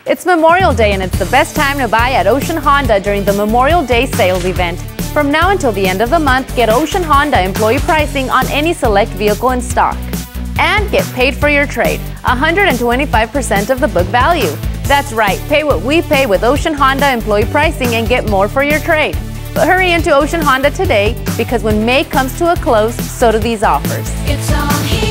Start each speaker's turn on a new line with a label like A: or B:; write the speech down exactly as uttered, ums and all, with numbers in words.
A: It's Memorial Day and it's the best time to buy at Ocean Honda during the Memorial Day sales event. From now until the end of the month, get Ocean Honda employee pricing on any select vehicle in stock. And get paid for your trade, one hundred twenty-five percent of the book value. That's right, pay what we pay with Ocean Honda employee pricing and get more for your trade. But hurry into Ocean Honda today, because when May comes to a close, so do these offers.
B: It's all here.